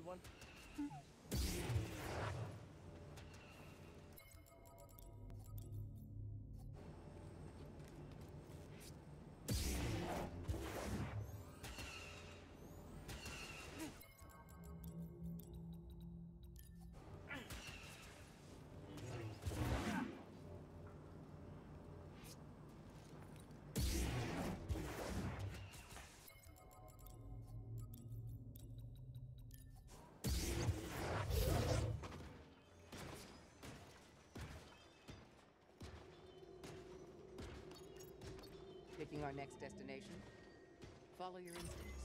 one? Picking our next destination? Follow your instinct.